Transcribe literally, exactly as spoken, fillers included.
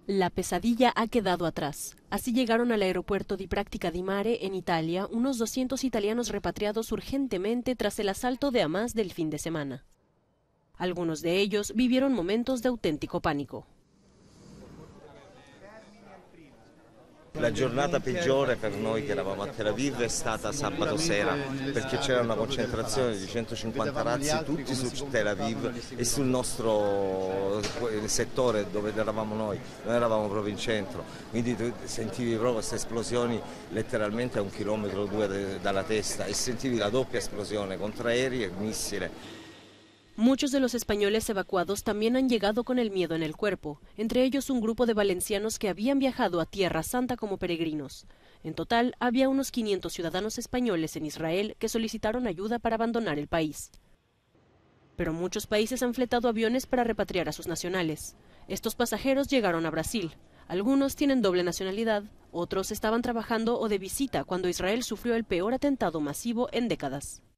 La pesadilla ha quedado atrás. Así llegaron al aeropuerto di Pratica di Mare, en Italia, unos doscientos italianos repatriados urgentemente tras el asalto de Hamas del fin de semana. Algunos de ellos vivieron momentos de auténtico pánico. La giornata peggiore per noi che eravamo a Tel Aviv è stata sabato sera, perché c'era una concentrazione di centocinquanta razzi tutti su Tel Aviv e sul nostro settore dove eravamo noi, noi eravamo proprio in centro, quindi tu sentivi proprio queste esplosioni letteralmente a un chilometro o due dalla testa e sentivi la doppia esplosione contra aerei e missile. Muchos de los españoles evacuados también han llegado con el miedo en el cuerpo, entre ellos un grupo de valencianos que habían viajado a Tierra Santa como peregrinos. En total, había unos quinientos ciudadanos españoles en Israel que solicitaron ayuda para abandonar el país. Pero muchos países han fletado aviones para repatriar a sus nacionales. Estos pasajeros llegaron a Brasil. Algunos tienen doble nacionalidad, otros estaban trabajando o de visita cuando Israel sufrió el peor atentado masivo en décadas.